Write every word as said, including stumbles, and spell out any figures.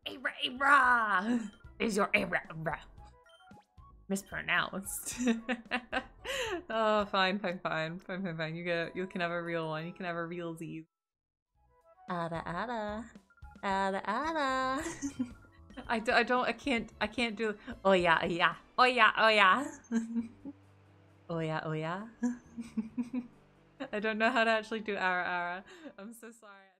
Abra, Abra. There's your Abra, Abra. Mispronounced. Oh, fine, fine, fine, fine, fine, fine. You get, you can have a real one. You can have a real Z's. Ada, ada, ada, ada. I, do, I don't, I can't, I can't do. Oh yeah, oh yeah, oh yeah, oh yeah. Oh yeah, oh yeah. I don't know how to actually do ara ara. I'm so sorry.